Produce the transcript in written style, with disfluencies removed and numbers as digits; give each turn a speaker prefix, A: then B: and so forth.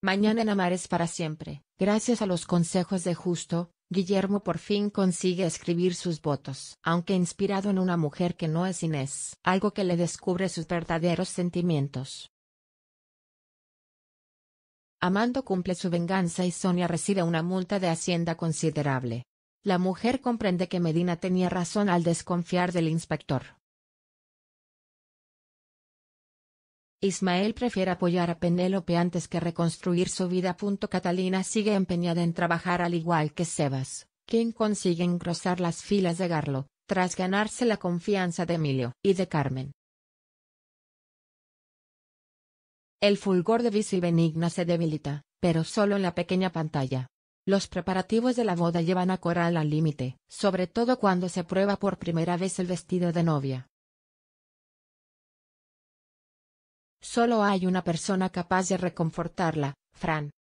A: Mañana en Amares para siempre. Gracias a los consejos de Justo, Guillermo por fin consigue escribir sus votos. Aunque inspirado en una mujer que no es Inés, algo que le descubre sus verdaderos sentimientos. Amando cumple su venganza y Sonia recibe una multa de Hacienda considerable. La mujer comprende que Medina tenía razón al desconfiar del inspector. Ismael prefiere apoyar a Penélope antes que reconstruir su vida. Catalina sigue empeñada en trabajar al igual que Sebas, quien consigue engrosar las filas de Garlo, tras ganarse la confianza de Emilio y de Carmen. El fulgor de Visi y Benigna se debilita, pero solo en la pequeña pantalla. Los preparativos de la boda llevan a Coral al límite, sobre todo cuando se prueba por primera vez el vestido de novia. Solo hay una persona capaz de reconfortarla, Fran.